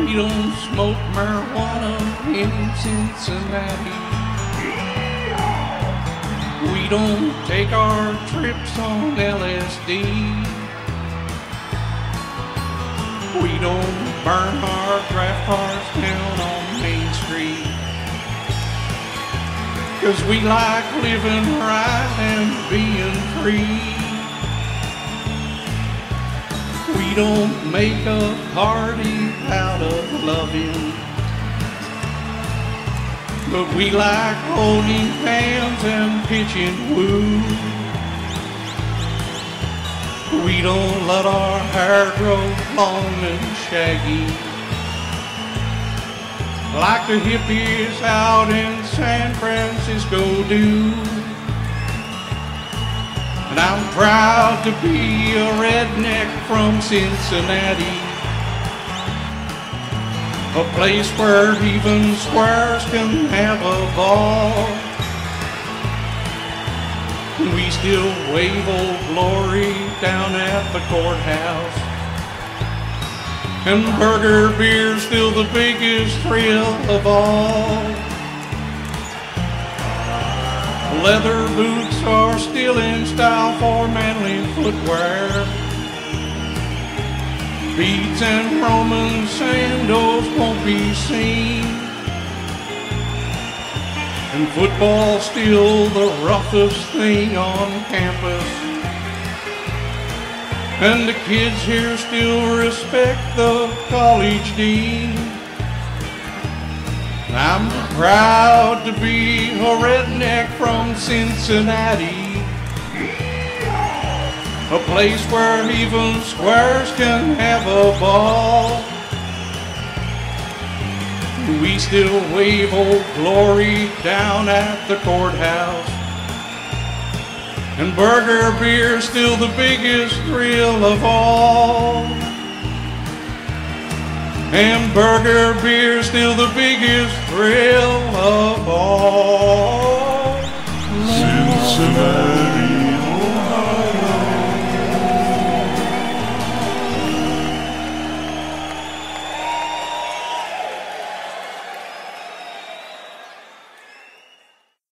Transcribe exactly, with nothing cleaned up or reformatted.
We don't smoke marijuana in Cincinnati. We don't take our trips on L S D. We don't burn our draft cars down on Main Street. 'Cause we like living right and being free. We don't make a party out of loving, but we like holding hands and pitching woo. We don't let our hair grow long and shaggy like the hippies out in San Francisco do. And I'm proud to be a redneck from Cincinnati, a place where even squares can have a ball. We still wave Old Glory down at the courthouse, and burger beer's still the biggest thrill of all. Leather boots are still in style for manly footwear. Beads and Roman sandals won't be seen, and football's still the roughest thing on campus. And the kids here still respect the college dean. I'm proud to be a redneck from Cincinnati, a place where even squares can have a ball. We still wave Old Glory down at the courthouse, and burger beer's still the biggest thrill of all. And burger beer's still the biggest thrill of all. Cincinnati.